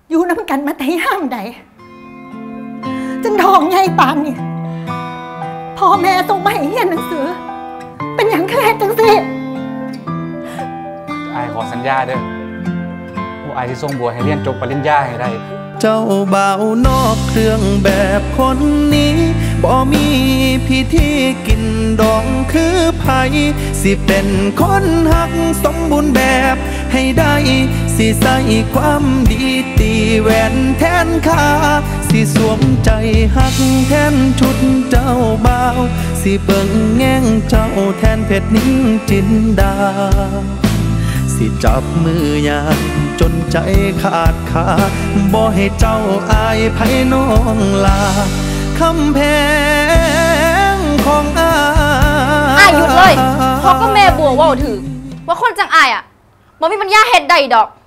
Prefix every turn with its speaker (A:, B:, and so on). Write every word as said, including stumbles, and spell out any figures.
A: อยู่น้ำกันมาแต่ย่ามใดจนทองใหญ่ปานนี่พ่อแม่ส่งมาให้เรียนหนังสือเป็นอย่างแค่จังสิ
B: อายขอสัญญาเด้อว่าอายที่ส่งบัวให้เรียนจบปริญญาให้ได้
C: เจ้าบ่าวนอกเครื่องแบบคนนี้บ่มีพิธีกินดองคือไผสิเป็นคนหักสมบูรณ์แบบให้ได้สิใส่ความดีตีแหวนแทนค่าสิสวมใจหักแทนชุดเจ้าบ่าวสิเบิ่งแง่งเจ้าแทนเพชรนิ่งจินดาสิจับมือยามจนใจขาดขาบ่ให้เจ้าอายไผน้องลาคำแพงของอาย
D: อายหยุดเลยเพราะก็แม่บัวว่าถือว่าคนจังอายอ่ะบ่มีปัญญาเฮ็ดได้ดอก